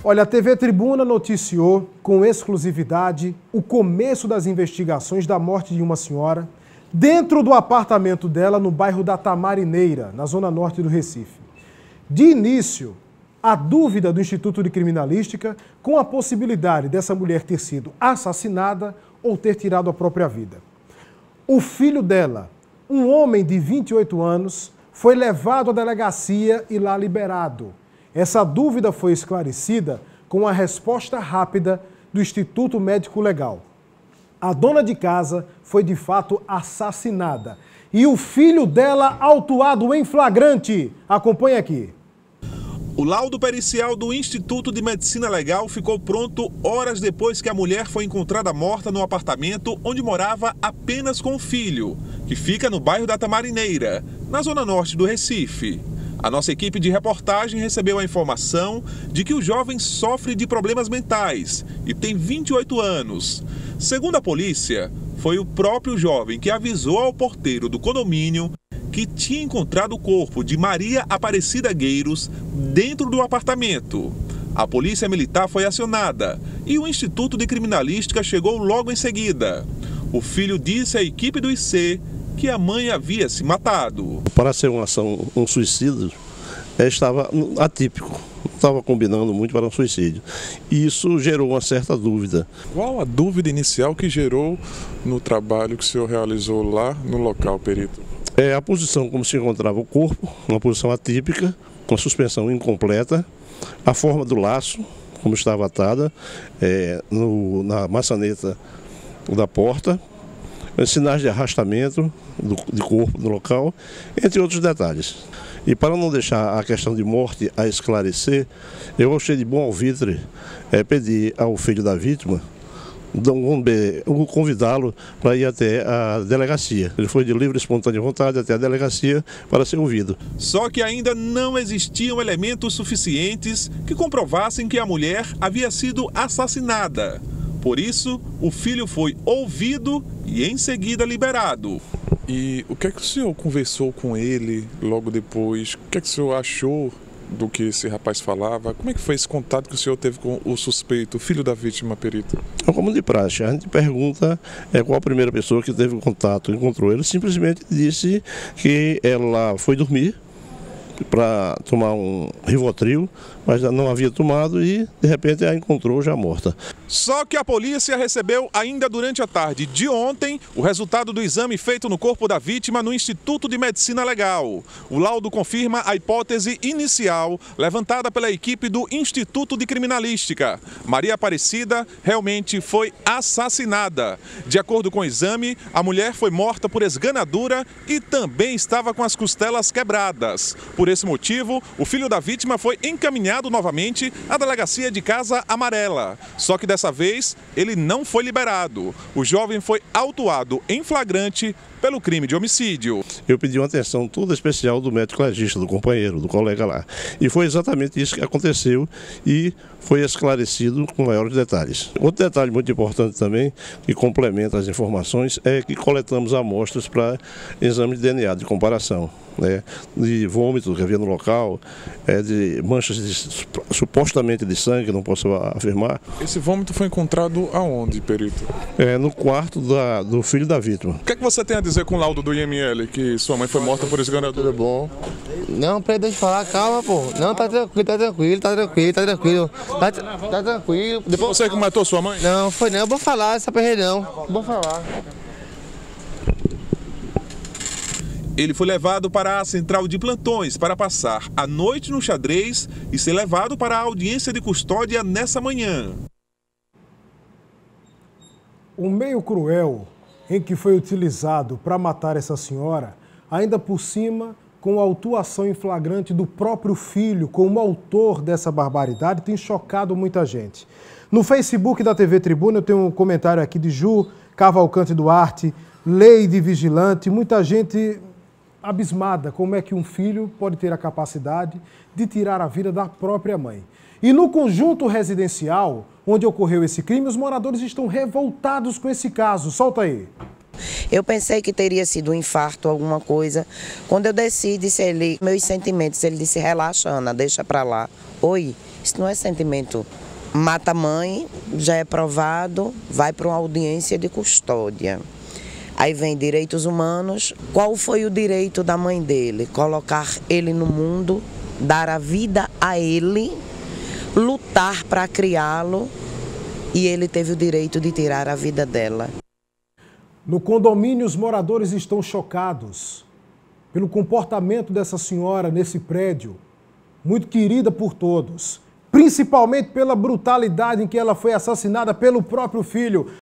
Olha, a TV Tribuna noticiou com exclusividade o começo das investigações da morte de uma senhora dentro do apartamento dela no bairro da Tamarineira, na zona norte do Recife. De início, a dúvida do Instituto de Criminalística com a possibilidade dessa mulher ter sido assassinada ou ter tirado a própria vida. O filho dela, um homem de 28 anos, foi levado à delegacia e lá liberado. Essa dúvida foi esclarecida com a resposta rápida do Instituto Médico Legal. A dona de casa foi de fato assassinada e o filho dela autuado em flagrante. Acompanhe aqui. O laudo pericial do Instituto de Medicina Legal ficou pronto horas depois que a mulher foi encontrada morta no apartamento onde morava apenas com o filho, que fica no bairro da Tamarineira, na zona norte do Recife. A nossa equipe de reportagem recebeu a informação de que o jovem sofre de problemas mentais e tem 28 anos. Segundo a polícia, foi o próprio jovem que avisou ao porteiro do condomínio que tinha encontrado o corpo de Maria Aparecida Gueiros dentro do apartamento. A polícia militar foi acionada e o Instituto de Criminalística chegou logo em seguida. O filho disse à equipe do IC que a mãe havia se matado. Para ser um suicídio, estava atípico, não estava combinando muito para um suicídio. E isso gerou uma certa dúvida. Qual a dúvida inicial que gerou no trabalho que o senhor realizou lá no local, perito? É a posição como se encontrava o corpo, uma posição atípica, com a suspensão incompleta, a forma do laço, como estava atada, na maçaneta da porta, sinais de arrastamento de corpo no local, entre outros detalhes. E para não deixar a questão de morte a esclarecer, eu achei de bom alvitre pedir ao filho da vítima convidá-lo para ir até a delegacia. Ele foi de livre e espontânea vontade até a delegacia para ser ouvido. Só que ainda não existiam elementos suficientes que comprovassem que a mulher havia sido assassinada. Por isso, o filho foi ouvido e em seguida liberado. E o que é que o senhor conversou com ele logo depois? O que é que o senhor achou do que esse rapaz falava? Como é que foi esse contato que o senhor teve com o suspeito, o filho da vítima, perito? Como de praxe, a gente pergunta qual a primeira pessoa que teve contato, encontrou ele, simplesmente disse que ela foi dormir para tomar um Rivotril, mas não havia tomado e de repente a encontrou já morta. Só que a polícia recebeu ainda durante a tarde de ontem o resultado do exame feito no corpo da vítima no Instituto de Medicina Legal. O laudo confirma a hipótese inicial levantada pela equipe do Instituto de Criminalística. Maria Aparecida realmente foi assassinada. De acordo com o exame, a mulher foi morta por esganadura e também estava com as costelas quebradas. Por esse motivo, o filho da vítima foi encaminhado novamente à delegacia de Casa Amarela. Só que dessa vez, ele não foi liberado. O jovem foi autuado em flagrante pelo crime de homicídio. Eu pedi uma atenção toda especial do médico legista, do companheiro, do colega lá. E foi exatamente isso que aconteceu e foi esclarecido com maiores detalhes. Outro detalhe muito importante também, que complementa as informações, é que coletamos amostras para exame de DNA, de comparação. De vômito que havia no local, de manchas supostamente de sangue, não posso afirmar. Esse vômito foi encontrado aonde, perito? No quarto do filho da vítima. O que é que você tem a dizer com o laudo do IML, que sua mãe foi morta por esganadura? Tudo bom? Não, peraí, deixa eu falar, calma, pô. Não, tá tranquilo. Tá tranquilo. Depois você que matou sua mãe? Não, foi não, eu vou falar essa perreira não. Vou falar. Ele foi levado para a central de plantões para passar a noite no xadrez e ser levado para a audiência de custódia nessa manhã. O meio cruel em que foi utilizado para matar essa senhora, ainda por cima com a autuação em flagrante do próprio filho como autor dessa barbaridade, tem chocado muita gente. No Facebook da TV Tribuna eu tenho um comentário aqui de Ju Cavalcante Duarte, Leide Vigilante, muita gente abismada como é que um filho pode ter a capacidade de tirar a vida da própria mãe. E no conjunto residencial onde ocorreu esse crime, os moradores estão revoltados com esse caso. Solta aí. Eu pensei que teria sido um infarto, alguma coisa. Quando eu desci, disse ele, meus sentimentos, ele disse, relaxa, Ana, deixa pra lá. Oi, Isso não é sentimento. Mata a mãe, já é provado, vai para uma audiência de custódia. Aí vem direitos humanos. Qual foi o direito da mãe dele? Colocar ele no mundo, dar a vida a ele, lutar para criá-lo, e ele teve o direito de tirar a vida dela. No condomínio, os moradores estão chocados pelo comportamento dessa senhora nesse prédio, muito querida por todos, principalmente pela brutalidade em que ela foi assassinada pelo próprio filho.